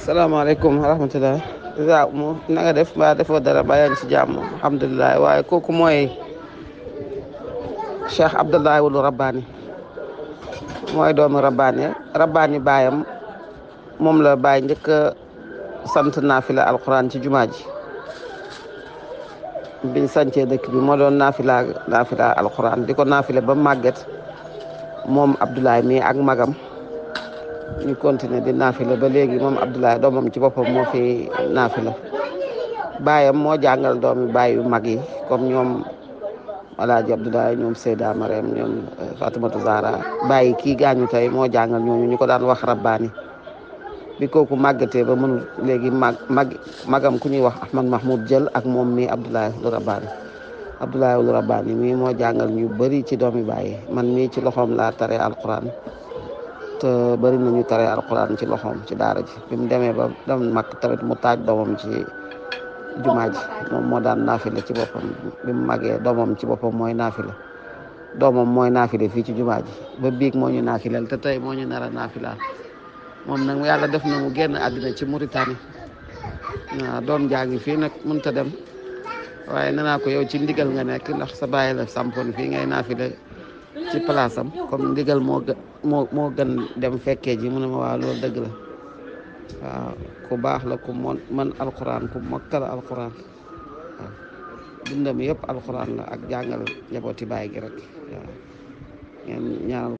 salaamaaleykum wa rahmatulah. waaw na nga def mbaa defoo dara ba yaa ngi ci jàmm alhamdulilah waaye kooku mooy Cheikh Abdoulaye Wulu Rabbaani mooy doomu Rabbaani baayam moom la baay njëkk a sant naafila alquran ci jumaa ji biñ sancee dëkk bi moo doon naafila alquran di ko naafile ba màgget moom Abdoulaye mii ak magam. ñu continuer di naafila ba léegi moom Abdoulaye doomam ci boppam moo fi naafila baayam moo jàngal doomi baay yu mag yi comme ñoom Alaaji Abdoulaye ñoom Seyda Mariam ñoom Fatimatu Zahra bàyyi kii gaañu tey moo jàngal ñooñu ñu ko daan wax rabbaani bi kooku màggatee ba mënul léegi magam ku ñuy wax Ahmad Mahmoud jël ak moom mii Abdoulaye Wulu Rabbaani mii moo jàngal ñu bëri ci doomi baay man mii ci loxoom laa tare alquran te bëri nañu tare alquran ci loxoom ci daara ji bi mu demee ba dem mag tamit mu taaj doomam ci jumaa ji moom moo daan naafile ci boppam bi mu magee doomam ci boppam mooy naafile fii ci jumaa ji ba biig moo ñu naafileel te tey moo ñu nar a naafilaal moom nag yàlla def na mu génn àddina ci Mauritanie waaw doom jaa ngi fii nag mënut a dem waaye nee naa ko yow ci ndigal nga nekk ndax sa bàyyi la sampoon fii ngay naafile ci place am comme ndigal moo gën dem fekkee ji mu ne ma waaw loolu dëgg la waaw ku baax la ku man alquran ku mokkal alquran waaw dundam yëpp alquran la ak jàngal njabooti baay gi rek waaw ngeen ñaanal